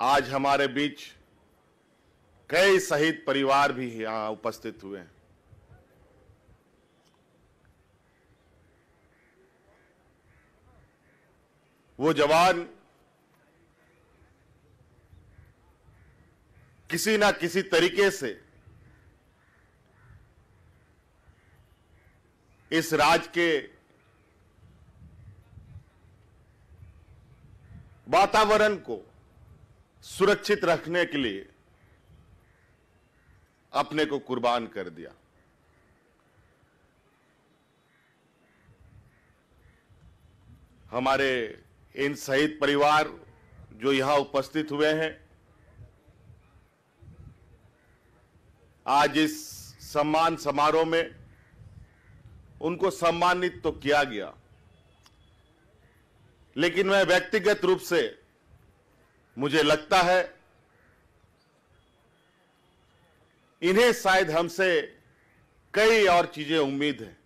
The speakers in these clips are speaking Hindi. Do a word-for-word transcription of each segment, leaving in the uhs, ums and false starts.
आज हमारे बीच कई शहीद परिवार भी यहां उपस्थित हुए हैं। वो जवान किसी ना किसी तरीके से इस राज्य के वातावरण को सुरक्षित रखने के लिए अपने को कुर्बान कर दिया। हमारे इन शहीद परिवार जो यहां उपस्थित हुए हैं, आज इस सम्मान समारोह में उनको सम्मानित तो किया गया, लेकिन मैं व्यक्तिगत रूप से मुझे लगता है इन्हें शायद हमसे कई और चीजें उम्मीद है।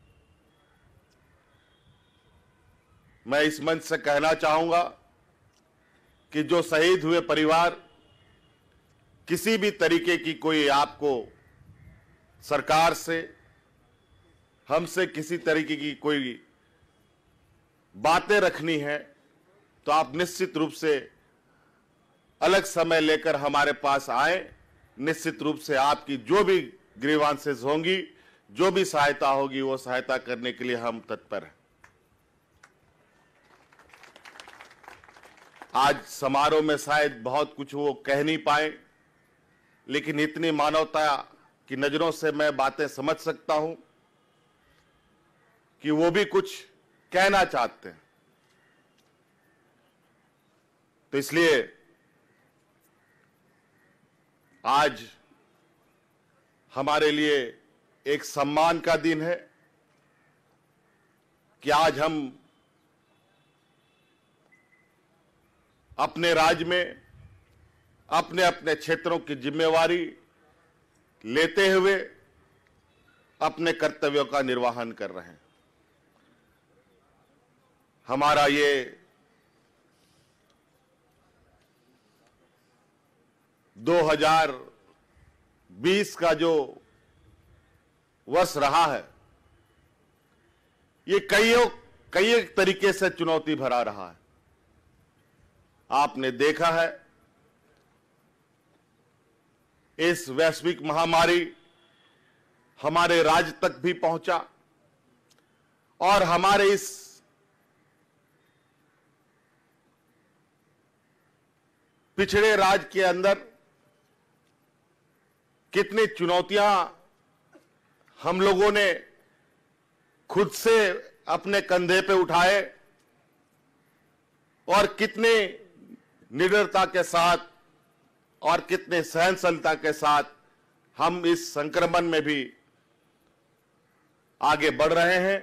मैं इस मंच से कहना चाहूंगा कि जो शहीद हुए परिवार किसी भी तरीके की कोई आपको सरकार से हमसे किसी तरीके की कोई बातें रखनी है तो आप निश्चित रूप से अलग समय लेकर हमारे पास आए। निश्चित रूप से आपकी जो भी ग्रीवांसेस होंगी, जो भी सहायता होगी, वो सहायता करने के लिए हम तत्पर हैं। आज समारोह में शायद बहुत कुछ वो कह नहीं पाए, लेकिन इतनी मानवता की नजरों से मैं बातें समझ सकता हूं कि वो भी कुछ कहना चाहते हैं। तो इसलिए आज हमारे लिए एक सम्मान का दिन है कि आज हम अपने राज्य में अपने अपने क्षेत्रों की जिम्मेवारी लेते हुए अपने कर्तव्यों का निर्वहन कर रहे हैं। हमारा ये दो हज़ार बीस का जो वर्ष रहा है, ये कईयों कई तरीके से चुनौती भरा रहा है। आपने देखा है इस वैश्विक महामारी हमारे राज्य तक भी पहुंचा और हमारे इस पिछड़े राज्य के अंदर कितनी चुनौतियां हम लोगों ने खुद से अपने कंधे पे उठाए और कितने निडरता के साथ और कितने सहनशीलता के साथ हम इस संक्रमण में भी आगे बढ़ रहे हैं।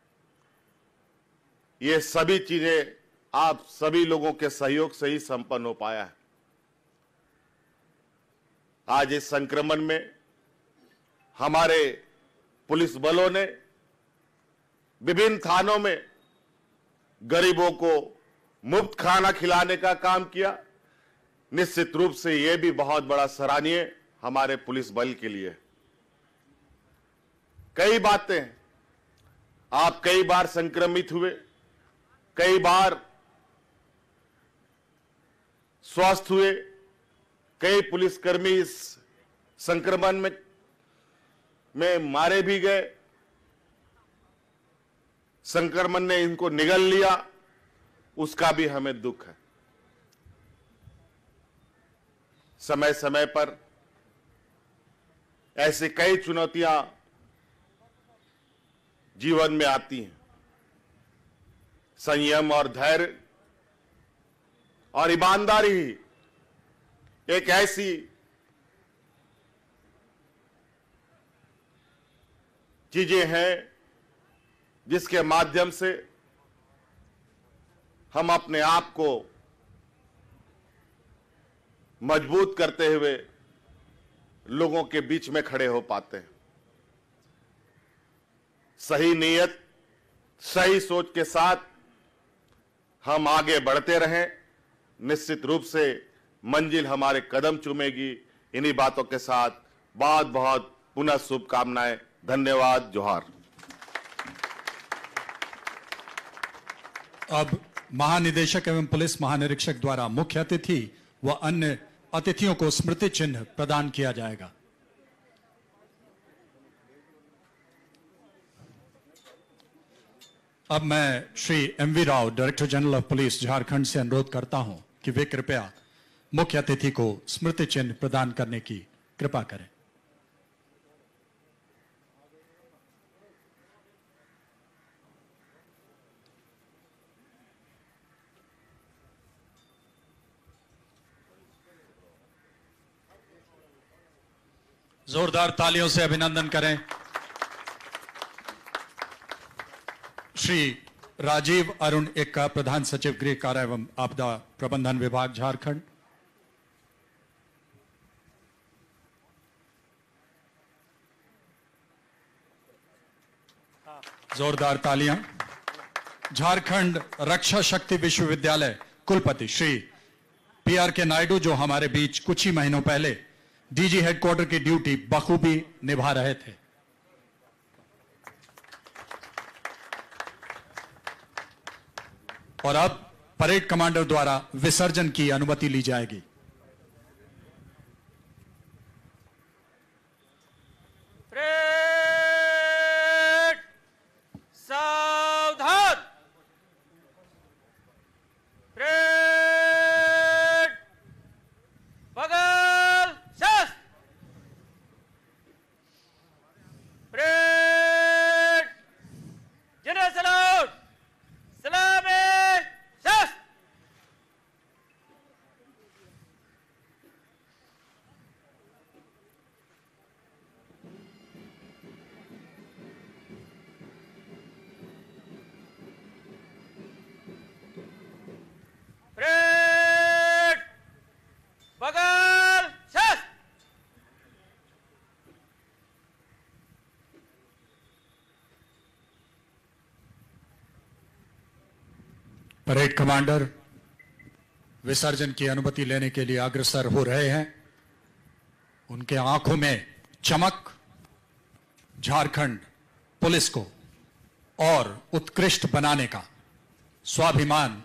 ये सभी चीजें आप सभी लोगों के सहयोग से ही संपन्न हो पाया है। आज इस संक्रमण में हमारे पुलिस बलों ने विभिन्न थानों में गरीबों को मुफ्त खाना खिलाने का काम किया। निश्चित रूप से यह भी बहुत बड़ा सराहनीय हमारे पुलिस बल के लिए। कई बातें आप कई बार संक्रमित हुए, कई बार स्वस्थ हुए, कई पुलिसकर्मी इस संक्रमण में में मारे भी गए। संक्रमण ने इनको निगल लिया, उसका भी हमें दुख है। समय समय पर ऐसी कई चुनौतियां जीवन में आती हैं। संयम और धैर्य और ईमानदारी ही एक ऐसी चीजें हैं जिसके माध्यम से हम अपने आप को मजबूत करते हुए लोगों के बीच में खड़े हो पाते हैं। सही नीयत, सही सोच के साथ हम आगे बढ़ते रहें। निश्चित रूप से मंजिल हमारे कदम चूमेगी। इन्हीं बातों के साथ बहुत बहुत पुनः शुभकामनाएं। धन्यवाद। जोहार। अब महानिदेशक एवं पुलिस महानिरीक्षक द्वारा मुख्य अतिथि व अन्य अतिथियों को स्मृति चिन्ह प्रदान किया जाएगा। अब मैं Shri M V Rao, director general of police Jharkhand से अनुरोध करता हूं कि वे कृपया मुख्य अतिथि को स्मृति चिन्ह प्रदान करने की कृपा करें। जोरदार तालियों से अभिनंदन करें। श्री राजीव अरुण एक्का, प्रधान सचिव गृह कार्य एवं आपदा प्रबंधन विभाग झारखंड। जोरदार तालियां। झारखंड रक्षा शक्ति विश्वविद्यालय कुलपति श्री पी आर के नायडू, जो हमारे बीच कुछ ही महीनों पहले डीजी हेडक्वार्टर की ड्यूटी बखूबी निभा रहे थे। और अब परेड कमांडर द्वारा विसर्जन की अनुमति ली जाएगी। परेड सावधान। परेड बगल शस्त्र। Parade general salute. सलामी शस्त्र। परेड बगल शस्त्र। परेड कमांडर विसर्जन की अनुमति लेने के लिए अग्रसर हो रहे हैं। उनके आंखों में चमक झारखंड पुलिस को और उत्कृष्ट बनाने का स्वाभिमान,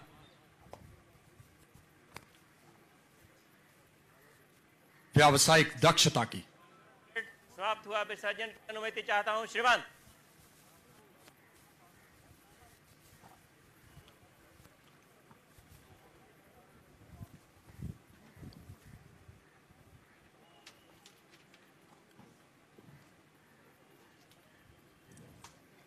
व्यावसायिक दक्षता की। समाप्त हुआ विसर्जन की अनुमति चाहता हूं श्रीमान।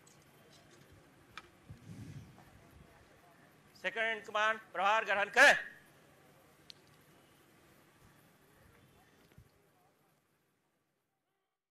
सेकंड इन कमांड प्रहार ग्रहण करें।